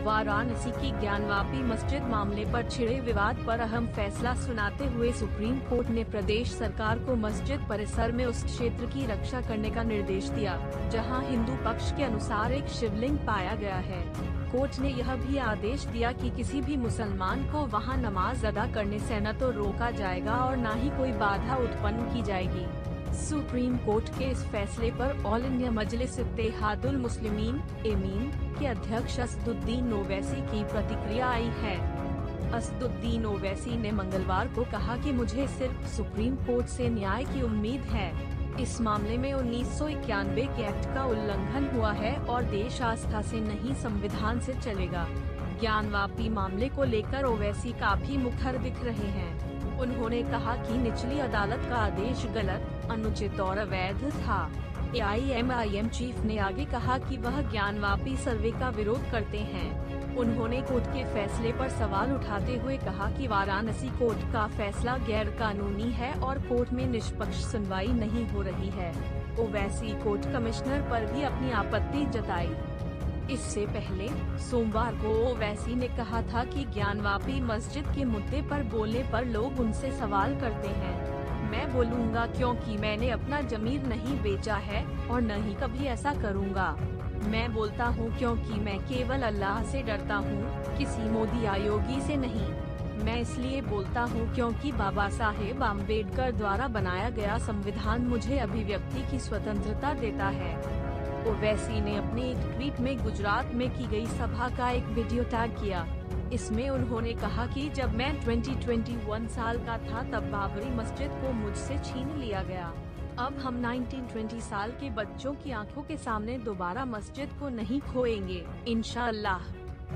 वाराणसी की ज्ञानवापी मस्जिद मामले पर छिड़े विवाद पर अहम फैसला सुनाते हुए सुप्रीम कोर्ट ने प्रदेश सरकार को मस्जिद परिसर में उस क्षेत्र की रक्षा करने का निर्देश दिया, जहां हिंदू पक्ष के अनुसार एक शिवलिंग पाया गया है। कोर्ट ने यह भी आदेश दिया कि किसी भी मुसलमान को वहां नमाज अदा करने से न तो रोका जाएगा और न ही कोई बाधा उत्पन्न की जाएगी। सुप्रीम कोर्ट के इस फैसले पर ऑल इंडिया मजलिस इत्तेहादुल मुस्लिमीन एमीन के अध्यक्ष असदुद्दीन ओवैसी की प्रतिक्रिया आई है। असदुद्दीन ओवैसी ने मंगलवार को कहा कि मुझे सिर्फ सुप्रीम कोर्ट से न्याय की उम्मीद है। इस मामले में 1991 के एक्ट का उल्लंघन हुआ है और देश आस्था से नहीं संविधान से चलेगा। ज्ञानवापी मामले को लेकर ओवैसी काफी मुखर दिख रहे हैं। उन्होंने कहा कि निचली अदालत का आदेश गलत, अनुचित और अवैध था। AIMIM चीफ ने आगे कहा कि वह ज्ञानवापी सर्वे का विरोध करते हैं। उन्होंने कोर्ट के फैसले पर सवाल उठाते हुए कहा कि वाराणसी कोर्ट का फैसला गैर कानूनी है और कोर्ट में निष्पक्ष सुनवाई नहीं हो रही है। ओवैसी कोर्ट कमिश्नर पर भी अपनी आपत्ति जताई। इससे पहले सोमवार को ओवैसी ने कहा था कि ज्ञानवापी मस्जिद के मुद्दे पर बोलने पर लोग उनसे सवाल करते हैं। मैं बोलूँगा क्योंकि मैंने अपना जमीर नहीं बेचा है और न ही कभी ऐसा करूँगा। मैं बोलता हूँ क्योंकि मैं केवल अल्लाह से डरता हूँ, किसी मोदी आयोगी से नहीं। मैं इसलिए बोलता हूँ क्योंकि बाबा साहेब अम्बेडकर द्वारा बनाया गया संविधान मुझे अभिव्यक्ति की स्वतंत्रता देता है। ओवैसी ने अपने एक ट्वीट में गुजरात में की गई सभा का एक वीडियो टैग किया। इसमें उन्होंने कहा कि जब मैं 21 साल का था तब बाबरी मस्जिद को मुझसे छीन लिया गया। अब हम 1920 साल के बच्चों की आंखों के सामने दोबारा मस्जिद को नहीं खोएंगे, इंशाअल्लाह।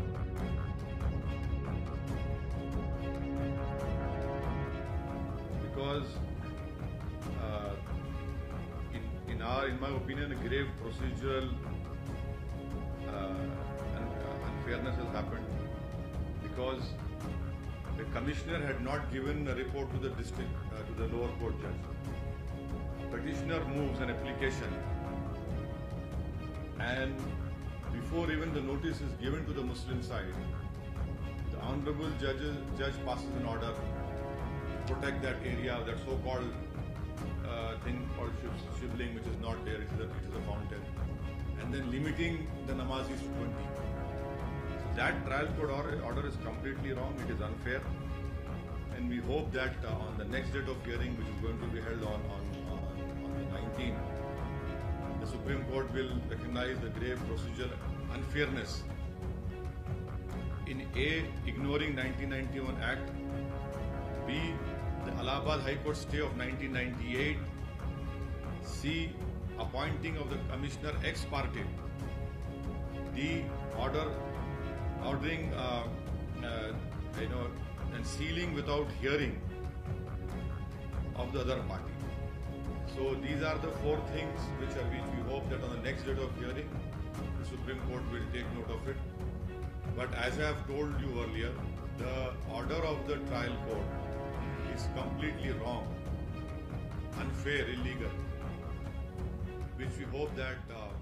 In my opinion, a grave procedural unfairness has happened because the commissioner had not given a report to the to the lower court judge. Petitioner moves an application, and before even the notice is given to the Muslim side, the honorable judge passes an order to protect that area, that so-called thing called shivling, which is not there, it is a fountain, and then limiting the namazis to 20. So that trial court order is completely wrong, it is unfair, and we hope that on the next date of hearing, which is going to be held on the 19th, the Supreme Court will recognize the grave procedural unfairness in A, ignoring 1991 Act, B, the Allahabad High Court stay of 1998, C, appointing of the commissioner ex parte, D, ordering and sealing without hearing of the other party. So these are the four things which we hope that on the next date of hearing, the Supreme Court will take note of it. But as I have told you earlier, the order of the trial court is completely wrong, unfair, illegal, which we hope that